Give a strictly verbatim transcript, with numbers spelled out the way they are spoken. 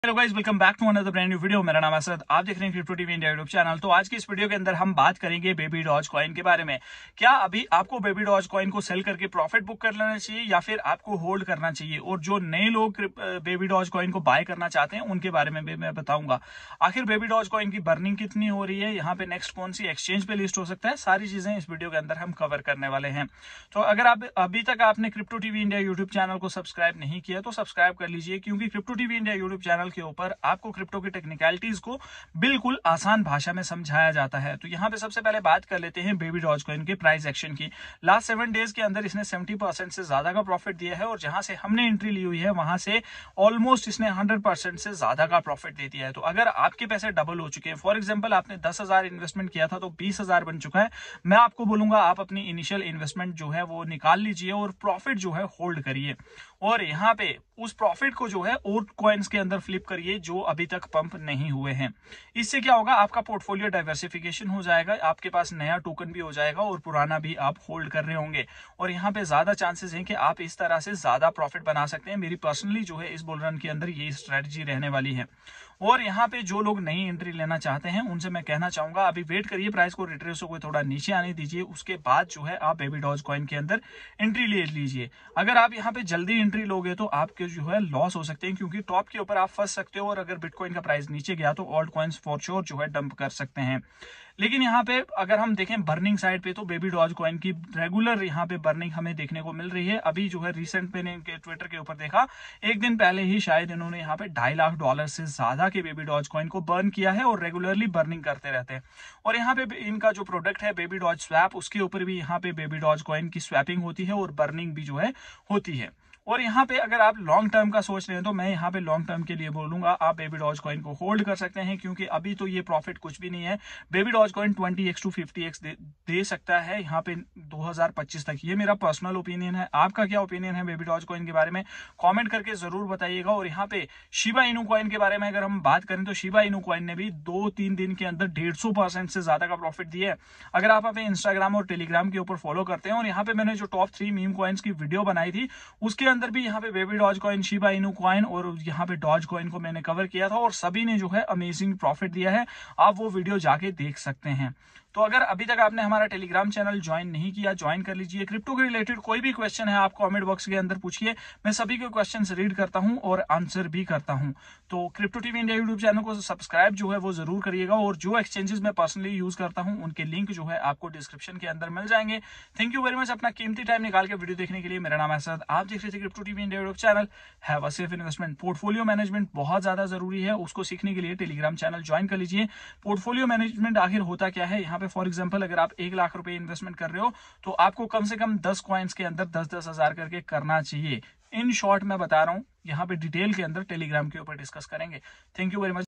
Hello guys, welcome back to another brand new video. मेरा नाम असद, आप देख रहे हैं crypto TV India YouTube channel. तो आज की इस वीडियो के अंदर हम बात करेंगे बेबी डॉज कॉइन के बारे में। क्या अभी आपको बेबी डॉज कॉइन को सेल करके प्रॉफिट बुक कर लेना चाहिए या फिर आपको होल्ड करना चाहिए, और जो नए लोग बेबी डॉज कॉइन को बाय करना चाहते हैं उनके बारे में भी मैं बताऊंगा। आखिर बेबी डॉज कॉइन की बर्निंग कितनी हो रही है, यहाँ पे नेक्स्ट कौन सी एक्सचेंज पे लिस्ट हो सकता है, सारी चीजें इस वीडियो के अंदर हम कवर करने वाले हैं। तो अगर आप अभी तक आपने crypto TV India YouTube channel को सब्सक्राइब नहीं किया तो सब्सक्राइब कर लीजिए, क्योंकि crypto TV India YouTube channel के ऊपर आपको क्रिप्टो की टेक्निकलिटीज को बिल्कुल आसान भाषा में समझाया जाता है। तो यहाँ पे सबसे पहले बात कर लेते हैं बेबी डॉज कॉइन के प्राइस एक्शन की। लास्ट सेवन डेज के अंदर इसने सेवेंटी परसेंट से ज्यादा का प्रॉफिट दिया है, और जहां से हमने एंट्री ली हुई है वहां से ऑलमोस्ट इसने हंड्रेड परसेंट से ज्यादा का प्रॉफिट दे दिया है। तो अगर आपके पैसे डबल हो चुके हैं, फॉर एग्जाम्पल आपने दस हजार इन्वेस्टमेंट किया था तो बीस हजार बन चुका है, मैं आपको बोलूंगा आप अपनी इनिशियल इन्वेस्टमेंट जो है वो निकाल लीजिए और प्रॉफिट जो है होल्ड करिए, और यहाँ पे उस प्रॉफिट को जो है और कॉइन्स के अंदर फ्लिप करिए जो अभी तक पंप नहीं हुए हैं। इससे क्या होगा, आपका पोर्टफोलियो डाइवर्सिफिकेशन हो जाएगा, आपके पास नया टोकन भी हो जाएगा और पुराना भी आप होल्ड कर रहे होंगे, और यहाँ पे ज्यादा चांसेस हैं कि आप इस तरह से ज्यादा प्रॉफिट बना सकते हैं। मेरी पर्सनली जो है इस बुल रन के अंदर ये स्ट्रेटजी रहने वाली है। और यहाँ पे जो लोग नई एंट्री लेना चाहते हैं उनसे मैं कहना चाहूंगा अभी वेट करिए, प्राइस को रिट्रेस को थोड़ा नीचे आने दीजिए, उसके बाद जो है आप बेबी डॉज कॉइन के अंदर एंट्री ले लीजिए। अगर आप यहाँ पे जल्दी एंट्री लोगे तो आपके जो है लॉस हो सकते हैं, क्योंकि टॉप के ऊपर आप फंस सकते हो, और अगर बिटकॉइन का प्राइस नीचे गया तो ऑल्ट कॉइन्स फॉर श्योर जो है डंप कर सकते हैं। लेकिन यहाँ पे अगर हम देखें बर्निंग साइड पे, तो बेबी डॉज कॉइन की रेगुलर यहाँ पे बर्निंग हमें देखने को मिल रही है। अभी जो है रिसेंट मैंने ट्विटर के ऊपर देखा, एक दिन पहले ही शायद इन्होंने यहाँ पे ढाई लाख डॉलर से ज्यादा के बेबी डॉज कॉइन को बर्न किया है, और रेगुलरली बर्निंग करते रहते हैं। और यहाँ पे इनका जो प्रोडक्ट है बेबी डॉज स्वैप, उसके ऊपर भी यहाँ पे बेबी डॉज कॉइन की स्वैपिंग होती है और बर्निंग भी जो है होती है। और यहाँ पे अगर आप लॉन्ग टर्म का सोच रहे हैं तो मैं यहाँ पे लॉन्ग टर्म के लिए बोलूंगा आप बेबी डॉज कॉइन को होल्ड कर सकते हैं, क्योंकि अभी तो ये प्रॉफिट कुछ भी नहीं है। Baby doge coin twenty x to fifty x दे, दे सकता है यहाँ पे दो हज़ार पच्चीस तक। ये मेरा पर्सनल ओपिनियन है, आपका क्या ओपिनियन है बेबी डॉज कॉइन के बारे में कमेंट करके जरूर बताइएगा। और यहाँ पे शिबा इनू कॉइन के बारे में अगर हम बात करें तो शिबा इनू कॉइन ने भी दो तीन दिन के अंदर डेढ़ सौ परसेंट से ज्यादा का प्रॉफिट दिया है। अगर आप अपने इंस्टाग्राम और टेलीग्राम के ऊपर फॉलो करते हैं, और यहाँ पे मैंने जो टॉप थ्री मीम कॉइन्स की वीडियो बनाई थी उसके अंदर भी यहाँ पे baby doge coin, Shiba Inu coin और यहाँ पे डॉज कॉइन को मैंने कवर किया था, और सभी ने जो है अमेजिंग प्रॉफिट दिया है। आप वो वीडियो जाके देख सकते हैं। तो अगर अभी तक आपने हमारा टेलीग्राम चैनल ज्वाइन नहीं किया, ज्वाइन कर लीजिए। क्रिप्टो के रिलेटेड कोई भी क्वेश्चन है आप कमेंट बॉक्स के अंदर पूछिए, मैं सभी के क्वेश्चंस रीड करता हूं और आंसर भी करता हूं। तो crypto TV India YouTube channel को सब्सक्राइब जो है वो जरूर करिएगा, और जो एक्सचेंजेस मैं पर्सनली यूज करता हूं उनके लिंक जो है आपको डिस्क्रिप्शन के अंदर मिल जाएंगे। थैंक यू वेरी मच अपना कीमती टाइम निकाल के वीडियो देखने के लिए। मेरा नाम है असद, आप देख रहे थे crypto TV India YouTube channel. Have a safe investment. Portfolio management बहुत ज्यादा जरूरी है, उसको सीखने के लिए टेलीग्राम चैनल ज्वाइन कर लीजिए। पोर्टफोलियो मैनेजमेंट आखिर होता क्या है, यहाँ पे फॉर एग्जाम्पल अगर आप एक लाख रुपए इन्वेस्टमेंट कर रहे हो तो आपको कम से कम दस कॉइन्स के अंदर दस दस हजार करके करना चाहिए। इन शॉर्ट मैं बता रहा हूं, यहाँ पे डिटेल के अंदर टेलीग्राम के ऊपर डिस्कस करेंगे। Thank you very much.